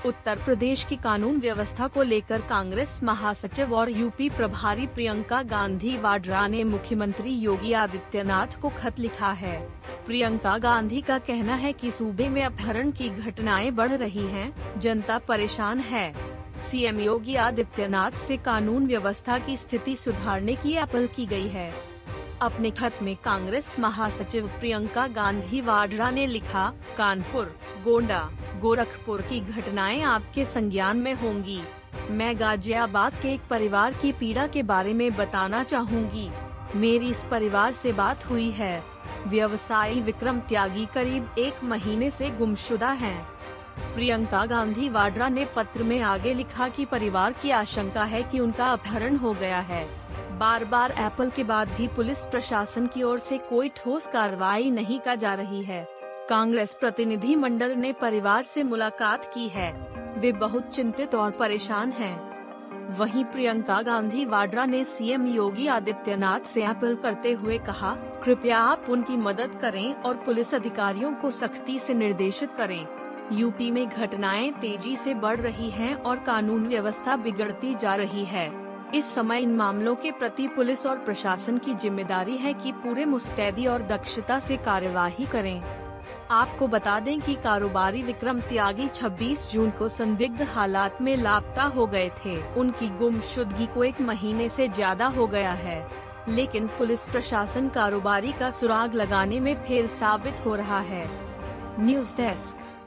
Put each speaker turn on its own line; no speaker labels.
उत्तर प्रदेश की कानून व्यवस्था को लेकर कांग्रेस महासचिव और यूपी प्रभारी प्रियंका गांधी वाड्रा ने मुख्यमंत्री योगी आदित्यनाथ को खत लिखा है। प्रियंका गांधी का कहना है कि सूबे में अपहरण की घटनाएं बढ़ रही हैं, जनता परेशान है। सीएम योगी आदित्यनाथ से कानून व्यवस्था की स्थिति सुधारने की अपील की गई है। अपने खत में कांग्रेस महासचिव प्रियंका गांधी वाड्रा ने लिखा, कानपुर, गोंडा, गोरखपुर की घटनाएं आपके संज्ञान में होंगी। मैं गाजियाबाद के एक परिवार की पीड़ा के बारे में बताना चाहूंगी। मेरी इस परिवार से बात हुई है। व्यवसायी विक्रम त्यागी करीब 1 महीने से गुमशुदा हैं। प्रियंका गांधी वाड्रा ने पत्र में आगे लिखा कि परिवार की आशंका है कि उनका अपहरण हो गया है। बार बार अपील के बाद भी पुलिस प्रशासन की ओर से कोई ठोस कार्रवाई नहीं की जा रही है। कांग्रेस प्रतिनिधि मंडल ने परिवार से मुलाकात की है। वे बहुत चिंतित और परेशान हैं। वहीं प्रियंका गांधी वाड्रा ने सीएम योगी आदित्यनाथ से अपील करते हुए कहा, कृपया आप उनकी मदद करें और पुलिस अधिकारियों को सख्ती से निर्देशित करें। यूपी में घटनाएं तेजी से बढ़ रही हैं और कानून व्यवस्था बिगड़ती जा रही है। इस समय इन मामलों के प्रति पुलिस और प्रशासन की जिम्मेदारी है कि पूरे मुस्तैदी और दक्षता से कार्यवाही करें। आपको बता दें कि कारोबारी विक्रम त्यागी 26 जून को संदिग्ध हालात में लापता हो गए थे। उनकी गुमशुदगी को 1 महीने से ज्यादा हो गया है, लेकिन पुलिस प्रशासन कारोबारी का सुराग लगाने में फेल साबित हो रहा है। News desk.